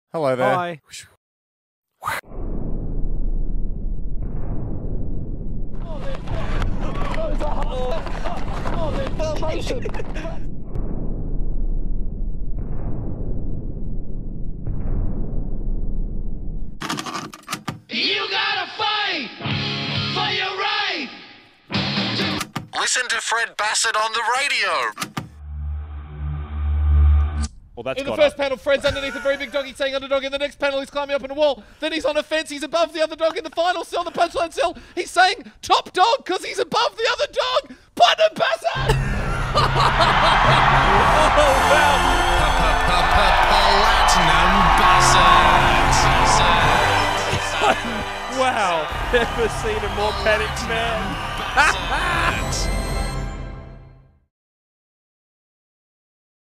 Hello there. Hi. You gotta fight for your right. Listen to Fred Basset on the radio. Well, that's In the got first up. panel, Fred's underneath a very big dog. He's saying underdog. In the next panel, he's climbing up on a wall. Then he's on a fence. He's above the other dog. In the final cell, the punchline cell, he's saying top dog because he's above the other dog. Fred Basset! Platinum Basset. Wow, never seen a more panicked man.